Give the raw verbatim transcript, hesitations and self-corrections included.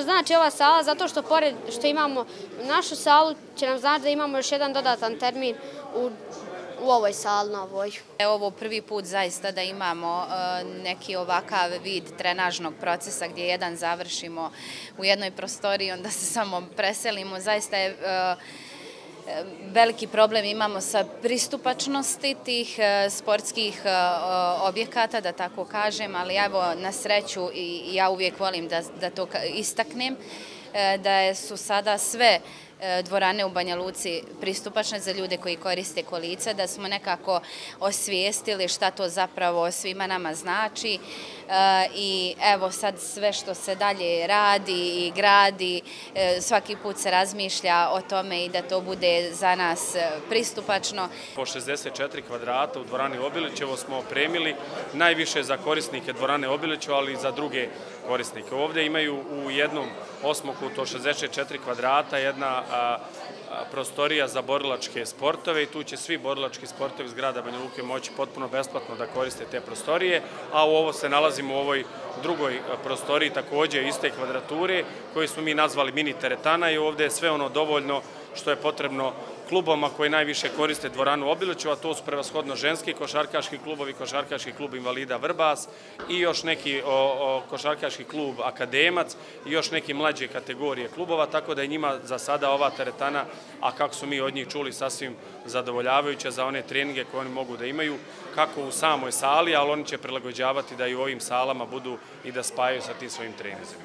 znači ova sala zato što pored što imamo našu salu će nam znači da imamo još jedan dodatan termin u u ovoj sali novoj. Ovo prvi put zaista da imamo neki ovakav vid trenažnog procesa gdje jedan završimo u jednoj prostoriji, onda se samo preselimo. Zaista je veliki problem imamo sa pristupačnosti tih sportskih objekata, da tako kažem, ali evo na sreću i ja uvijek volim da to istaknem, da su sada sve dvorane u Banja Luci pristupačne za ljude koji koriste kolica, da smo nekako osvijestili šta to zapravo svima nama znači i evo sad sve što se dalje radi i gradi, svaki put se razmišlja o tome i da to bude za nas pristupačno. Po šezdeset četiri kvadrata u dvorani Obilićevo smo opremili najviše za korisnike dvorane Obilićevo, ali i za druge korisnike. Ovdje imaju u jednom osmokutu šezdeset četiri kvadrata jedna prostorija za borilačke sportove i tu će svi borilački sportovi iz grada Banja Luke moći potpuno besplatno da koriste te prostorije, a u ovo se nalazimo u ovoj drugoj prostoriji također iste kvadrature koju smo mi nazvali mini teretana i ovdje je sve ono dovoljno što je potrebno klubovima koji najviše koriste dvoranu Obilićevo, a to su prevashodno ženski košarkaški klubovi, košarkaški klub invalida Vrbas i još neki košarkaški klub Akademac i još neki mlađe kategorije klubova, tako da je njima za sada ova teretana, a kako su mi od njih čuli, sasvim zadovoljavajuća za one treninge koje oni mogu da imaju, kako u samoj sali, ali oni će prilagođavati da i u ovim salama budu i da spajaju sa tim svojim treninzima.